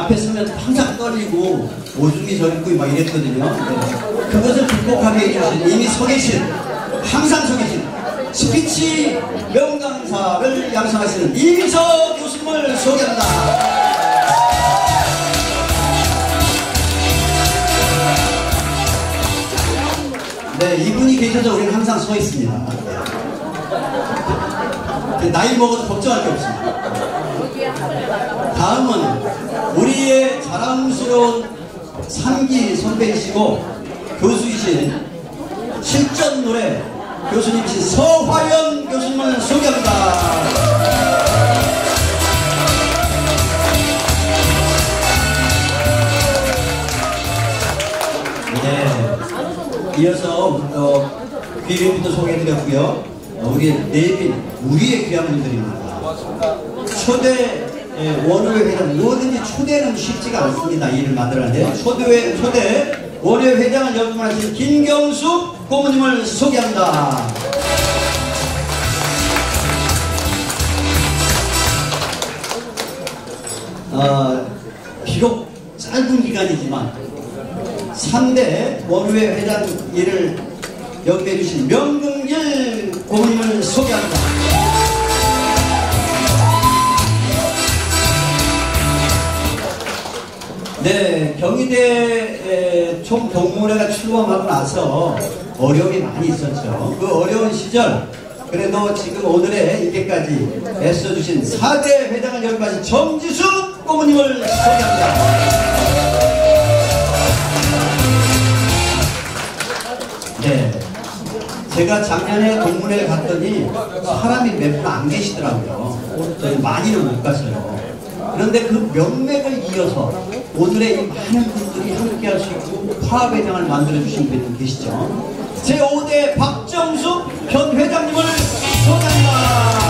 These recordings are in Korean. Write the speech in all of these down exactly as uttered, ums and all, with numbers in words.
앞에 서면 항상 떨리고 오줌이 저리고 막 이랬거든요. 네. 그것을 극복하게 해주신 이미 서 계신, 항상 서 계신 스피치 명강사를 양성하시는 이민석 교수님을 소개합니다. 네, 이분이 계셔서 우리는 항상 서 있습니다. 네. 나이 먹어도 걱정할 게 없습니다. 다음은 우리의 자랑스러운 삼기 선배이시고 교수이신 실전 노래 교수님이신 서화연 교수님을 소개합니다. 네, 이어서 어, 귀빈부터 소개해드렸고요. 어, 우리 네빈, 우리의 귀한 분들입니다. 초대 예, 원효 회장, 뭐든지 초대는 쉽지가 않습니다. 일을 만들었는데 초대, 초대 원효 회장을 역임하신 김경수 고모님을 소개합니다. 어, 비록 짧은 기간이지만 삼 대 원효 회장 일을 역임해 주신 명근길 고모님을 소개합니다. 네, 경희대 총동문회가 출범하고 나서 어려움이 많이 있었죠. 그 어려운 시절 그래도 지금 오늘의 이렇게까지 애써주신 사 대 회장을 역임하신 정지숙 고모님을 소개합니다. 네, 제가 작년에 동문회를 갔더니 사람이 몇 분 안 계시더라고요. 저희 많이는 못 갔어요. 그런데 그 명맥을 이어서 오늘의 이 많은 분들이 함께 할 수 있고 화합회장을 만들어주신 분들 계시죠. 제오 대 박정숙 현 회장님을 소개합니다.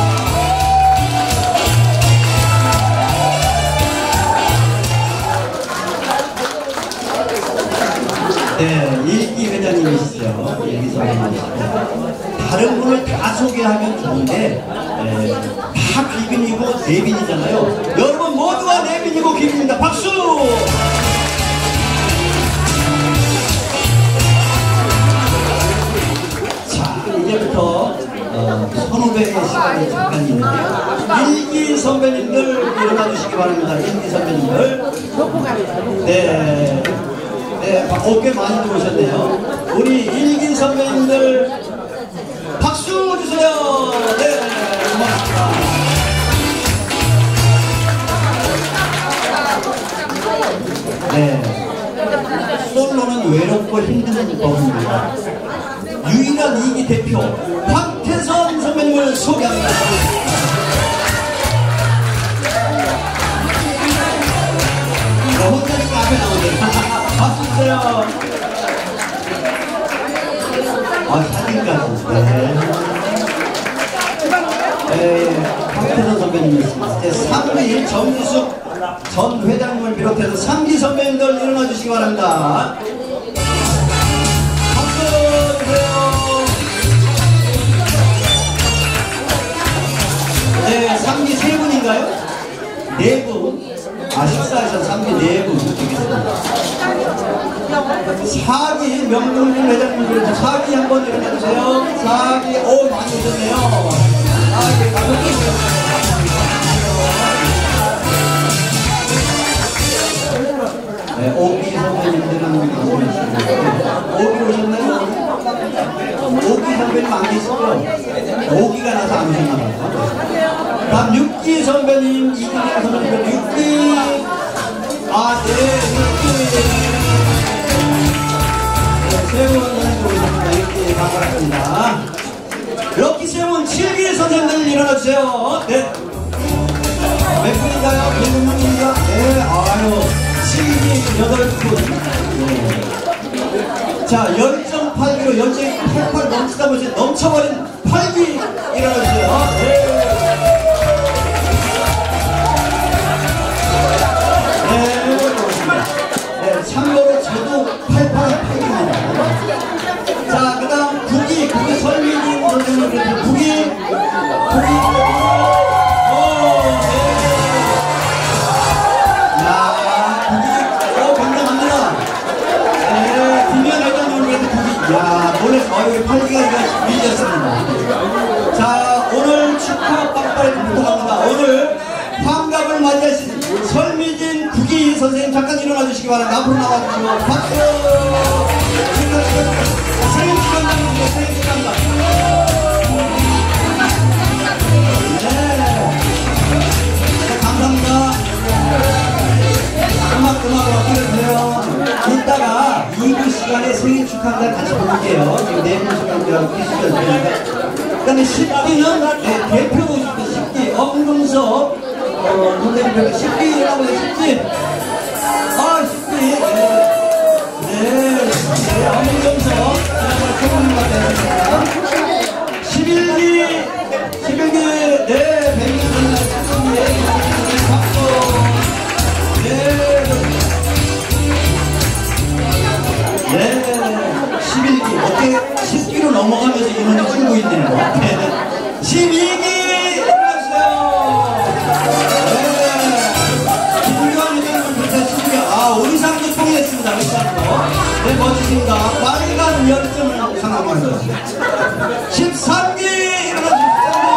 네, 일기 회장님이시죠. 일기 선생님이시죠. 다른 분을 다 소개하면 좋은데 에, 다 귀빈이고 내빈이잖아요. 여러분 모두가 내빈이고 귀빈입니다. 박수! 자, 이제부터 어, 선후배의 시간이 잠깐 있는데요. 일기 선배님들 일어나 주시기 바랍니다. 일기 선배님들. 네, 네, 어, 꽤 많이 들어오셨네요. 우리 일기 선배님들 박수 주세요. 네, 고맙습니다. 네, 솔로는 외롭고 힘든 법입니다. 유일한 이기 대표 박태선 선배님을 소개합니다. 저 혼자니까 앞에 나오네요. 박수 주세요. 아, 사진까지. 네. 네, 박태선 선배님이었습니다. 이제 삼 위 정수숙 전 회장님을 비롯해서 삼 기 선배님들 일어나 주시기 바랍니다. 박수 주세요. 네, 삼 기 세 분인가요? 네 분. 아, 식사하셔서 삼 기 네 분 되겠습니다. 사 기 명동진 회장님들 사 기 한번 일어나주세요. 사 기, 오, 많이 오셨네요. 사 기 가볍게. 네, 오 기 선배님들 한번 오시고. 오 기 오셨나요? 오 기 선배님 안 계시죠? 오 기가 나서 안 오셨나봐요. 다음 육 기 선배님, 이 기 선배님, 육 기. 아, 네, 육 기. 세븐 오셨습니다. 이렇게 반갑습니다. 럭키 세븐 칠 기 선생님들 일어나주세요. 네. 몇 분인가요? 몇 분인가? 네, 아유. 칠 기 여덟 분. 네. 자, 영 점 팔 기로 열정이 팔팔 넘치다 보시 넘쳐버린 팔 기 일어나주세요. 네. 네, 그렇습니다. 네, 참고로 저도 팔팔 팔 기입니다. 자, 그 다음 구 기, 구 기 설미님 선생님, 구 기, 구 기, 오, 네. 야, 해주시기 바랍니다. 앞으로 나와주시고 박수! 생일 축하합니다. 생일 축하합니다. 네. 감사합니다. 음악, 음악으로 들으세요. 이따가 이 부 시간에 생일 축하한다 같이 부를게요. 지금 네 분 시간이라고 계시죠. 그 다음에 십 기는 네, 대표 오십니다. 십 기 엄금석 어, 선생님 십 기라고 해요. 십 기 아 십 기 네, 네, 네 엄금석 지난번에 초보님 같았습니다. 십일 기 십일 기 네 백일입니다. 박수 네 네, 십일 기. 어떻게 십 기로 넘어가면서 인원이 줄고 있네요. 네. 십이 기! 들어주세요. 네. 김규환 회장님 부터 십이 기. 아, 의상도 통일했습니다. 의상도. 네, 멋지십니다. 빨간 열정을 상황합니다. 십삼 기! 일어나주세요.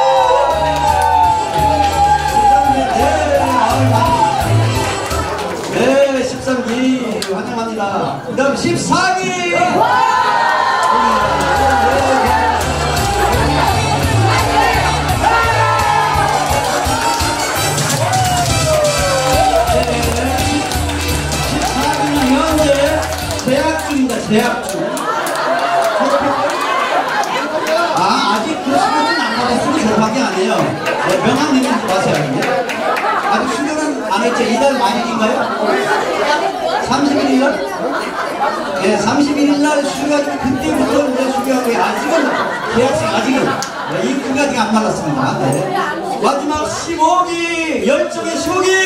네, 십삼 기 환영합니다. 그 다음 십사 기 십사 기는 현재 재학 중입니다. 재학 중. 아, 아직 그 수료는 안 받았으면 졸업하기 아니에요. 네, 명함 내밀지 마세요. 아직 수료는 안 했죠. 이달 말일인가요? 삼십일 일? 네, 삼십일 일 날 수료하고 그때부터 이제 수료하고 아직은 대학생 아직은 네, 인기가 아직 안 말랐습니다. 네. 마지막 십오 기 열정의 십오 기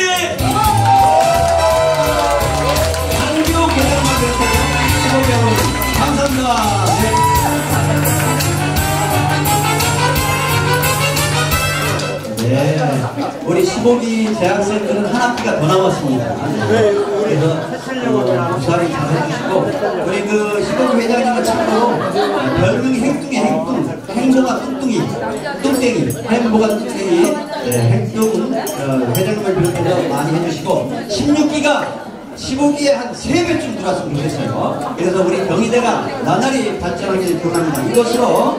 한교 개념만 그랬어요. 십오 기 여러분 감사합니다. 네. 네, 우리 십오 기 재학생들은 한 학기가 더 남았습니다. 그래서 무사히 잘 해주시고 우리 그 십오 기 회장님은 참고로 별명이 행뚱이 행뚱 행보가 뚱뚱이 뚱땡이 행보가 뚱땡이 네, 행뚱 어, 회장님을 비롯해서 많이 해주시고 십육 기가 십오 기에 한 세 배쯤 들어왔으면 좋겠어요. 그래서 우리 경희대가 나날이 발전하기를 기원합니다. 이것으로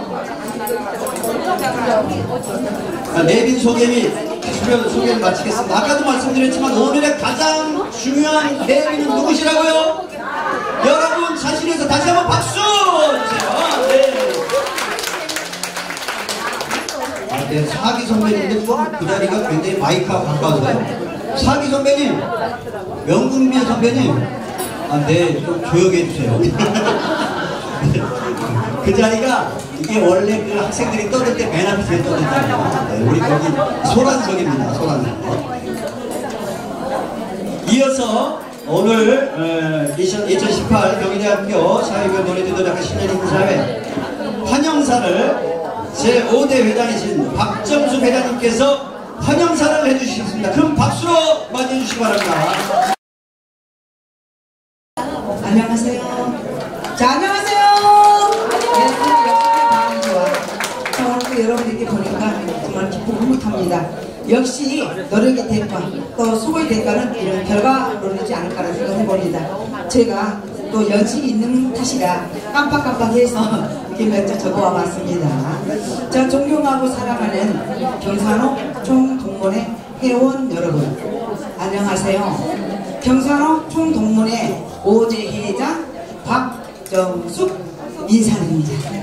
아, 내빈 소개 및 주변 소개를 마치겠습니다. 아까도 말씀드렸지만 오늘의 가장 중요한 내빈은 누구시라고요? 여러분 자신에서 다시 한번 박수 주세요. 네. 아, 네, 사기 선배님도 그 자리가 굉장히 마이크하고 가까워서요. 사기 선배님, 명금비 선배님, 아, 네, 좀 조용히 해주세요. 그 자리가 이게 원래 그 학생들이 떠들 때 맨 앞에 제일 떠들잖아요. 네, 우리 거기 소란석입니다. 소란석. 이어서 오늘 어, 이천십팔 경희대학교 사회교육 노래교도학과 신년 인사회 환영사를 제오 대 회장이신 박정수 회장님께서 환영사를 해주시겠습니다. 큰 박수로 맞이해 주시기 바랍니다. 안녕하세요. 자, 안녕하세요. 여러분들께 보니까 정말 기쁘고 행복합니다. 역시 노력의 대가 또 수고의 대가는 이런 결과로이지 않을까라는 생각을 해봅니다. 제가 또 연식이 있는 탓이라 깜빡깜빡해서 이렇게 몇 장 적어와 봤습니다. 자, 존경하고 사랑하는 경산호 총동문회 회원 여러분 안녕하세요. 경산호 총동문회 오 대 회장 박정숙 인사드립니다.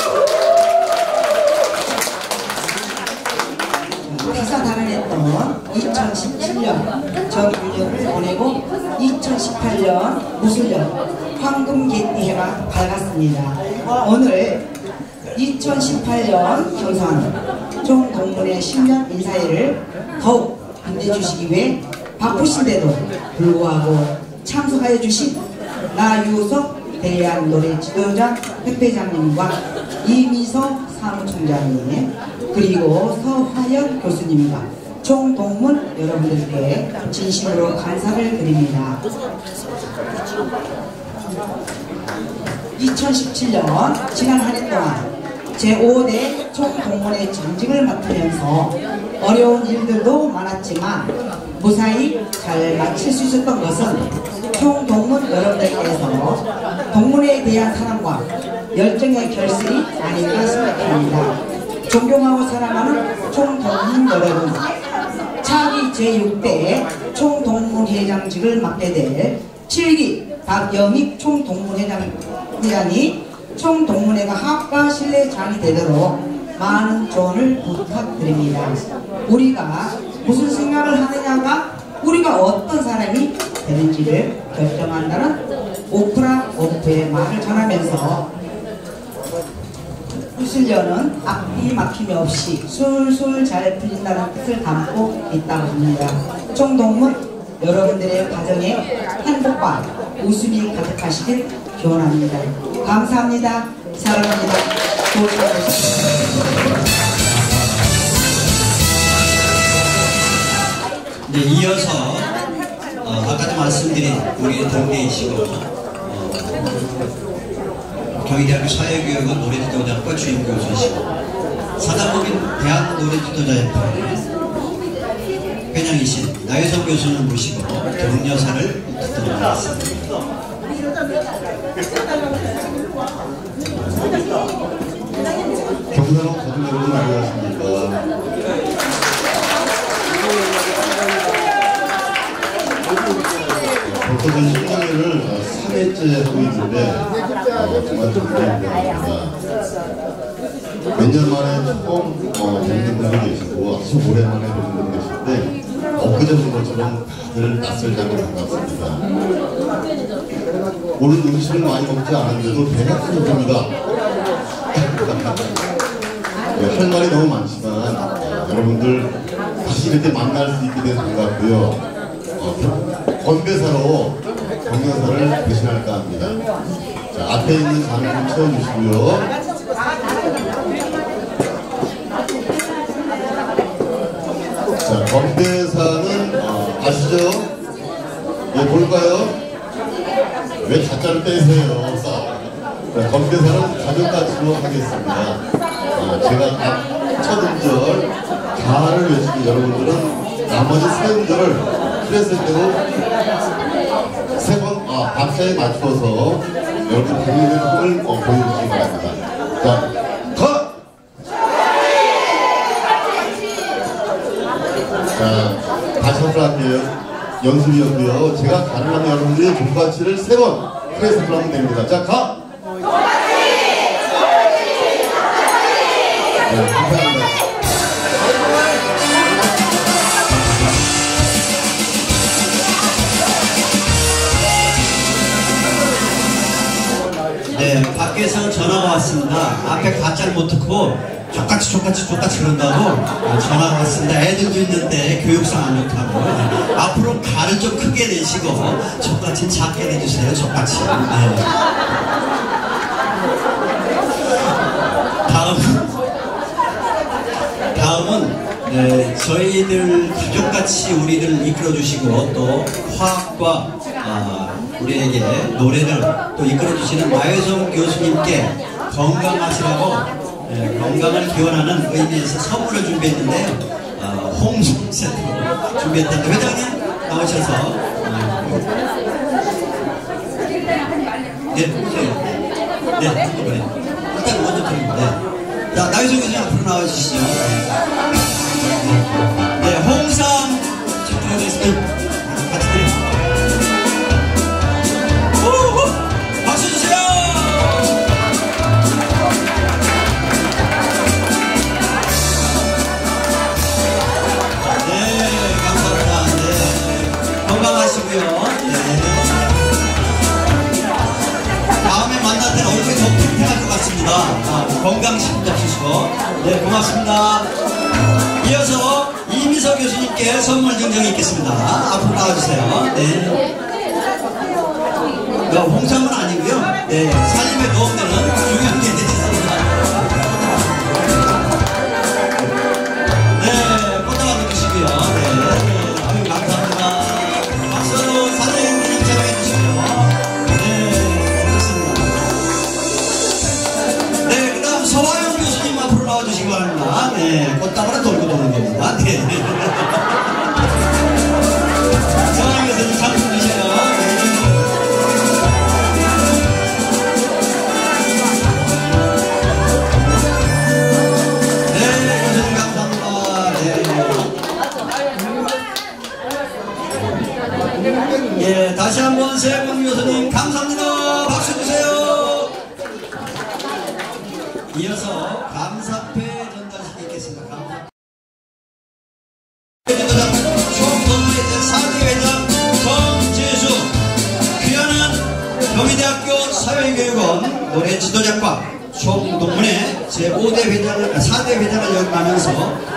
회사 단원했던 이천십칠 년 정유년을 보내고 이천십팔 년 무술년 황금개띠해가 밝았습니다. 오늘 이천십팔 년 경산 총동문회 십 년 인사회를 더욱 빛내주시기 위해 바쁘신데도 불구하고 참석하여 주신 나유석 대한노래 지도자 협회장님과 이미서 사무총장님 그리고 서화연 교수님과 총동문 여러분들께 진심으로 감사를 드립니다. 이천십칠 년 지난 한 해 동안 제오 대 총동문회 전직을 맡으면서 어려운 일들도 많았지만 무사히 잘 마칠 수 있었던 것은 총동문 여러분들께서 동문에 대한 사랑과 열정의 결실이 아닌가 생각합니다. 존경하고 사랑하는 총동문 여러분, 차기 제육 대 총동문회장직을 맡게 될 칠 기 박영익 총동문회장이 총동문회가 합과 신뢰장이 되도록 많은 조언을 부탁드립니다. 우리가 무슨 생각을 하느냐가 우리가 어떤 사람이 되는지를 결정한다는 오프라 오프의 말을 전하면서 수술료는 앞뒤 막힘이 없이 술술 잘 풀린다는 뜻을 담고 있다고 합니다. 총동문 여러분들의 가정에 행복과 웃음이 가득하시길 기원합니다. 감사합니다. 사랑합니다. 네, 이어서 어, 아까도 말씀드린 우리 동네이시고 어, 경희대학교 사회교육원 노래지도자학과 주임 교수이시고 사단법인 대학 노래지도자협회 회장이신 나혜성 교수를 모시고 격려사를 듣도록 하겠습니다. 경사로 가족 여러분 안녕하십니까. 벌써 전 신년회를 삼 회째 하고 있는데 어, 정말 존경합니다. 몇 년 만에 처음 어, 뵙는 분도 계시고 아주 오랜만에 뵙는 분도 계신데 엊그제 본 것처럼 다들 낯설자고 반갑습니다. 오늘 음식을 많이 먹지 않았는데도 배가 터집니다. 네, 할 말이 너무 많지만 어, 여러분들 다시 이렇게 만날 수 있게 돼서 반갑고요. 어, 건배사로 경영사를 대신할까 합니다. 자, 앞에 있는 장을 좀 채워주시고요. 자, 건배사는 어, 아시죠? 예, 뭘까요? 왜 가짜를 빼세요? 자, 건배사는 가족같이로 하겠습니다. 어, 제가 첫 음절 가를 외치고 여러분들은 나머지 세 음절을 프레스 때로 세 번 아, 박자에 맞춰서 여러분 본인의 힘을 어, 보여주시기 바랍니다. 자, 가! 자, 다시 한번 할게요. 연습이었고요. 제가 가를 하면 여러분들이 종같이를 세 번 프레스를 하면 됩니다. 자, 가! 네, 감사합니다. 네, 밖에서 전화가 왔습니다. 앞에 가짜를 못 듣고 족같이 족같이 족같이 그런다고 어, 전화가 왔습니다. 애들도 있는데 교육상 안 좋다고. 네. 앞으로 가를 좀 크게 내시고 족같이 작게 내주세요. 족같이. 네. 다음 다음은 네, 저희들 가족같이 우리를 이끌어주시고 또 화학과 아, 우리에게 노래를 또 이끌어주시는 마혜성 교수님께 건강하시라고 네, 건강을 기원하는 의미에서 선물을 준비했는데요. 어, 홍삼 세트 준비했는데 회장님 나오셔서 어, 네, 보세요. 네, 한꺼번에 일단 먼저 드립니다. 네. 자, 나혜성 교수님 앞으로 나와주시죠. 네, 홍삼 드리겠습니다. 같이 드립니다. 박수 주세요. 네, 감사합니다. 네, 건강하시고요. 네. 다음에 만날 때는 얼굴이 더 팽팽할 것 같습니다. 아, 건강식 잡수시고. 네, 고맙습니다. 이어서 이미서 교수님께 선물 증정이 있겠습니다. 앞으로 나와주세요. 네. 홍삼은 아니고요. 네, 살림에 도움되는 중요한 게 되겠습니다. 네, 꽃다발 넣으시고요. 네, 아유, 감사합니다. 박수로 사진 촬영해 주시고요. 네, 그렇습니다. 네, 그 다음 서화영 교수님 앞으로 나와주시기 바랍니다. 네, 꽃다발은 돌고 도는 겁니다. 네. 서화영 교수님 상품 주세요. 네. 동문회원 노래 지도작과 총동문회 제오 대 회장을, 사 대 회장을 역임하면서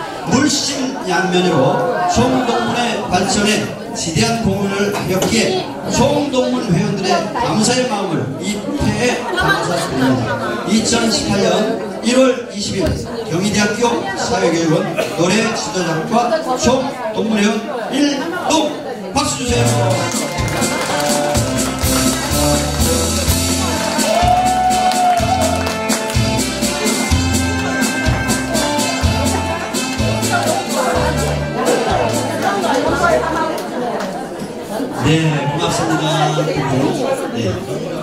물심양면으로 총동문회 발전에 지대한 공헌을 하였기에 총동문 회원들의 감사의 마음을 이태에 감사드립니다. 이천십팔 년 일월 이십일 경희대학교 사회교육원 노래 지도작과 총동문회원 일동 박수 주세요. 네, 고맙습니다. 네.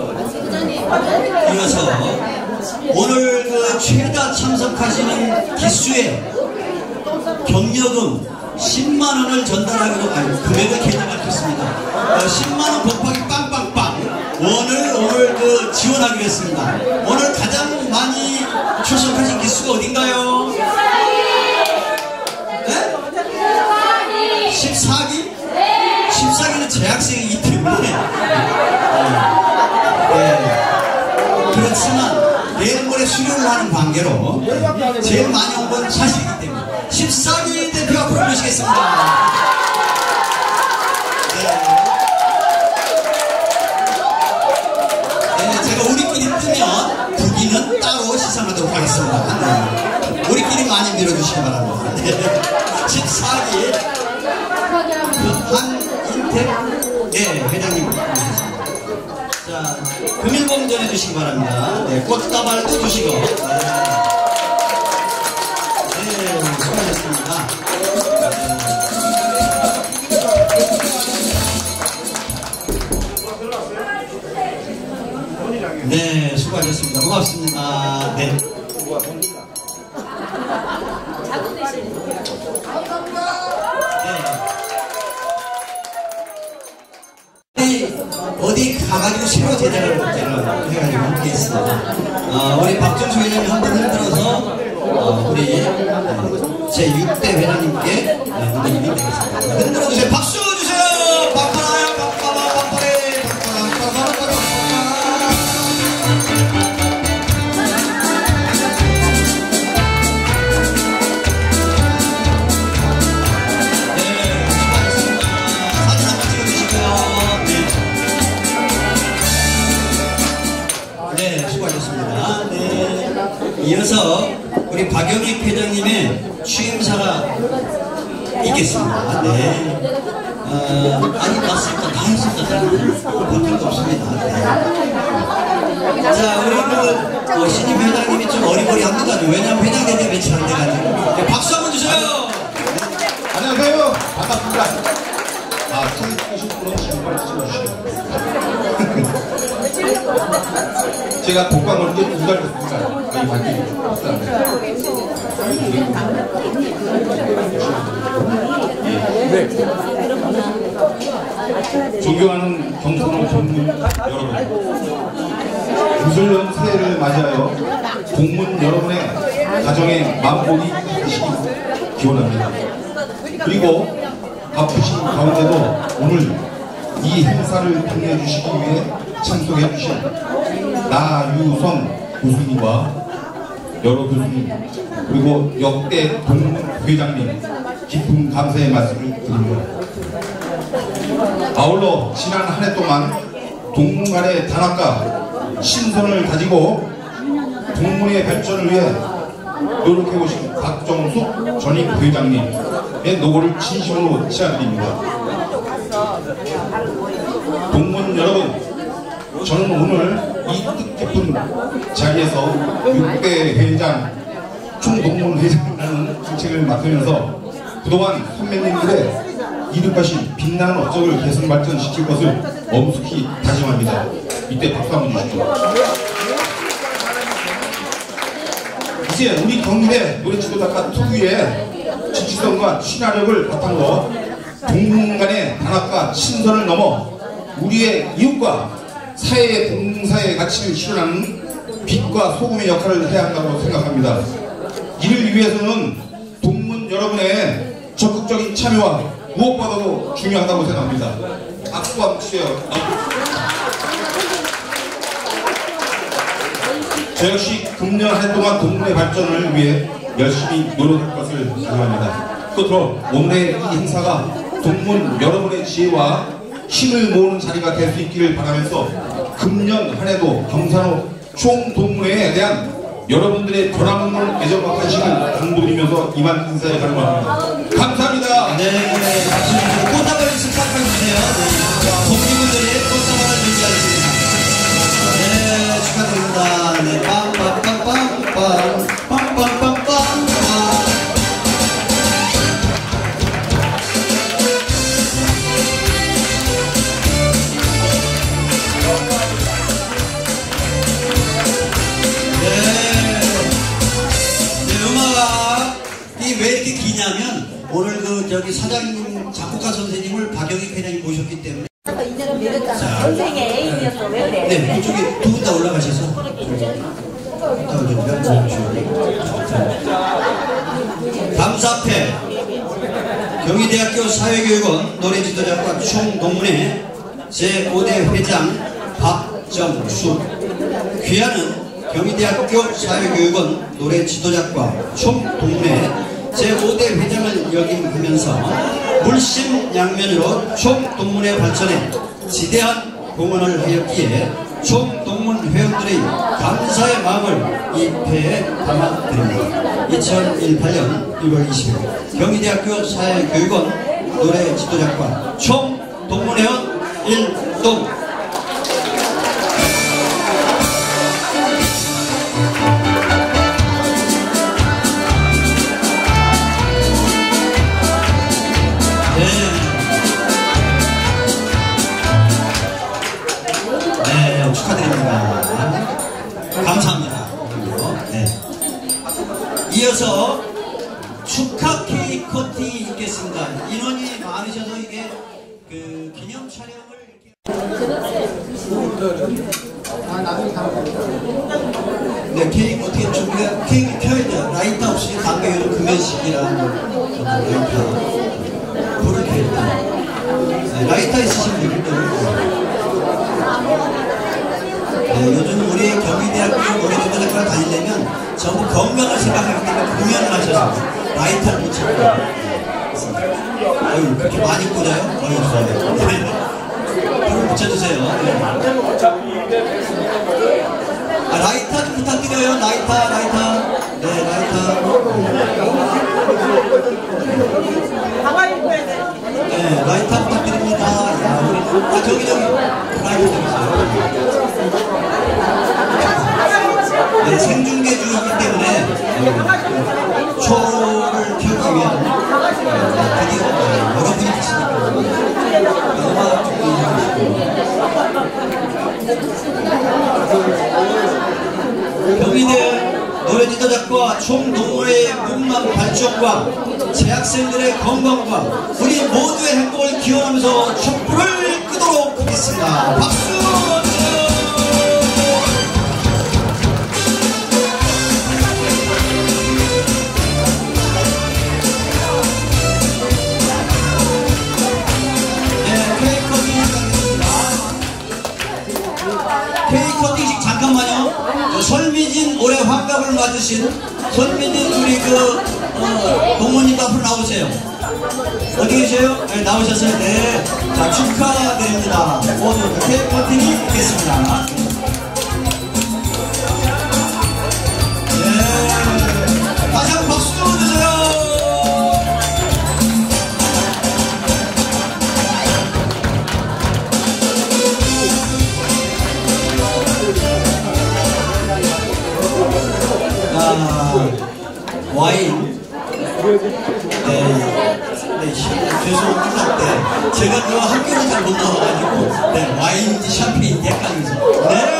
이어서 오늘 그 최다 참석하시는 기수에 경력금 십만 원을 전달하기로, 아니, 금액을 계획했습니다. 어, 십만 원 곱하기 빵빵빵 원을 오늘 그 지원하기로 했습니다. 오늘 가장 많이 출석하신 기수가 어딘가요? 네? 십사 기? 십사 기는 재학생이기 때문에 네. 네. 그렇지만 내일 모레 수료를 하는 관계로 제일 많이 온 건 사실이기 때문에 십사 기 대표 앞으로 모시겠습니다. 네. 네, 제가 우리끼리 뜨면 두 기는 따로 시상하도록 하겠습니다. 네. 우리끼리 많이 밀어주시기 바랍니다. 네. 십사 기 한인택 네, 회장님 자, 금일봉 전해주시기 바랍니다. 네, 꽃다발도 주시고 네, 네 수고하셨습니다. 네, 수고하셨습니다. 고맙습니다. 네. 어디 가가지고 새로 제작을 제가 해가지고 함께 했습니다. 어, 우리 박정수 회장님 한번 흔들어서 어, 우리 제육 대 회장님께 흔들림이 되겠습니다. 흔들어주세요. 박수 주세요. 빵빠라요 빵빠라 빵빠레 빵빠라 빵빠라 이어서 우리 박영익 회장님의 취임사가 있겠습니다. 네. 어, 아니, 맞습니다. 다 했습니다. 바뀐 거 없습니다. 네. 자, 우리 그, 어, 신임 회장님이 좀 어리버리합니다. 왜냐면 회장 된지 며칠 안 돼가지고. 네, 박수 한번 주세요. 네. 안녕하세요. 반갑습니다. 아, 찍으실 분은 지금 빨리 찍어주시죠. 제가 독감을 이제 두 달 됐습니다. 이 밝히기 네. 존경하는 경선호 전문 여러분, 무술년 새해를 맞이하여 동문 여러분의 가정에 만복이 되시기 기원합니다. 그리고 바쁘신 가운데도 오늘 이 행사를 빛내주시기 위해 참석해 주신 나유선 교수님과 여러 교수님 그리고 역대 동문 회장님 깊은 감사의 말씀을 드립니다. 아울러 지난 한 해 동안 동문 간의 단합과 신선을 다지고 동문의 발전을 위해 노력해오신 박정숙 전임 회장님의 노고를 진심으로 치아드립니다. 동문 여러분, 저는 오늘 이 뜻깊은 자리에서 육 대 회장, 총동문 회장이라는 직책을 맡으면서 그동안 선배님들의 이룩하신 빛나는 업적을 개선 발전시킬 것을 엄숙히 다짐합니다. 이때 박수 한번 주시죠. 이제 우리 경희대 노래지도작가 특유의 지치성과 친화력을 바탕으로 동문 간의 단합과 친선을 넘어 우리의 이웃과 사회의 봉사의 가치를 실현하는 빛과 소금의 역할을 해야 한다고 생각합니다. 이를 위해서는 동문 여러분의 적극적인 참여와 무엇보다도 중요하다고 생각합니다. 박수 한번 주세요. 저 역시 금년 한 해 동안 동문회 발전을 위해 열심히 노력할 것을 다짐합니다. 끝으로 오늘의 이 행사가 동문 여러분의 지혜와 힘을 모으는 자리가 될 수 있기를 바라면서 금년 한 해도 경산호 총동문회에 대한 여러분들의 변함없는 애정과 관심을 당부드리면서 이만 인사에 가는 겁니다. 감사합니다. 네, 꽃다발을 축하해주세요. 동기분들이 꽃다발을 준비하겠습니다. 네, 축하드립니다. 네, 빰빰빰빰빰, 빰빰빰빰빰. 왜 이렇게 기냐면 오늘 그 저기 사장님 작곡가 선생님을 박영익 회장이 모셨기 때문에 선생의 애인이었어. 왜 그래? 네 이쪽에 두 분 다 올라가셔서 감사패 경희대학교 사회교육원 노래지도자과 총동문회 제오 대 회장 박정수 귀하는 경희대학교 사회교육원 노래지도자과 총동문회 제오 대 회장을 역임하면서 물심양면으로 총동문회 발전에 지대한 공헌을 하였기에 총동문 회원들의 감사의 마음을 이 패에 담아드립니다. 이천십팔 년 일월 이십일 경희대학교 사회교육원 노래지도자과 총동문회원 일동 감사합니다. 네. 이어서 축하 케이크 커팅이 있겠습니다. 인원이 많으셔서 이게 그 기념 촬영을 이렇게 네, 케이크 어떻게 준비가 케이크 켜야 돼요. 라이터 없이 담배 요즘 금연식이랑 라이터 불을 켜야 돼요. 네, 라이터 있으시면 되겠죠. 네, 요즘 우리 경희대학교 노래지도자과를 다니려면 전부 건강을 생각하기 때문에 공연을 하셔서 라이터를 못 찾고 어휴 그렇게 많이 꽂아요? 어휴 좋아요. 불을 붙여주세요. 네. 아, 라이터 좀 부탁드려요. 라이터 라이터 네 라이터 네 라이터 부탁드립니다. 야, 우리, 아 저기 저기 라이터 좀 있어요. 네, 생중계주이기 때문에 네, 초를 켜기 위한 드디어 네, 여러분이 계시니까 음악 준비해주시고 경희대 노래지도자과 총동문회의 문망 발전과 재학생들의 건강과 우리 모두의 행복을 기원하면서 촛불을 끄도록 하겠습니다. 박수! 케이크 커팅식 잠깐만요. 설미진 올해 환갑을 맞으신 설미진 우리 그 어, 동무님도 앞으로 나오세요. 어디 계세요? 네, 나오셨어요. 네. 자 축하드립니다. 오늘 케이크 커팅이 있겠습니다. 네. 다시 한번 박수 좀 주세요. 와인 네, 네 죄송합니다. 네, 제가 그 학교를 잘 못 나와가지고 네, 와인인지 샴페인인지 헷갈리죠. 네.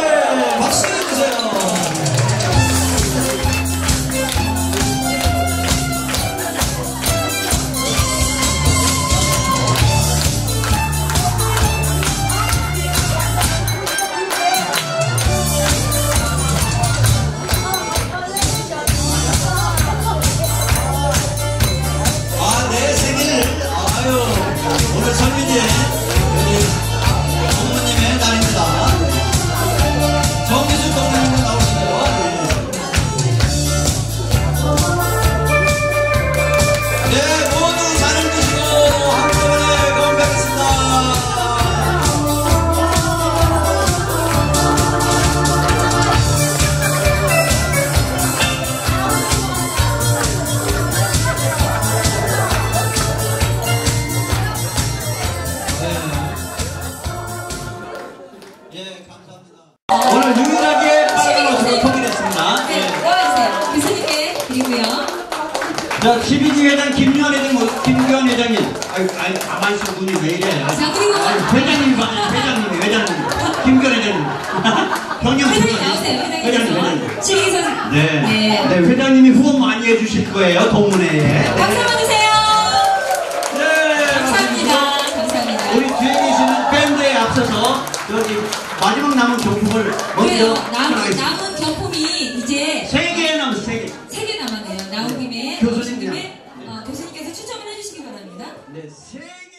자, 십이지 회장 김유한 회장, 김유한 회장님. 아유, 아유, 가만히 있어, 눈이 왜 이래. 자, 그리고 아유, 회장님이 봐, 회장님이, 회장님. 김유한 회장님. 형님, 회장님 나오세요. 회장님, 회장님. 회장님. 시기 선생. 네. 네. 네, 회장님이 후원 많이 해주실 거예요, 동문회에. 박수 받으세요. 네. 감사합니다. 감사합니다. 우리 뒤에 계시는 밴드에 앞서서 저기 마지막 남은 경품을 그래요. 먼저 남은, 전하겠습니다. 남은 경품이 이제 세 개 남았어, 세 개. 세 개 남았네요. 나온 김에 교수님. 김에 어, 교수님께서 추첨을 해주시기 바랍니다. 네, 세 개.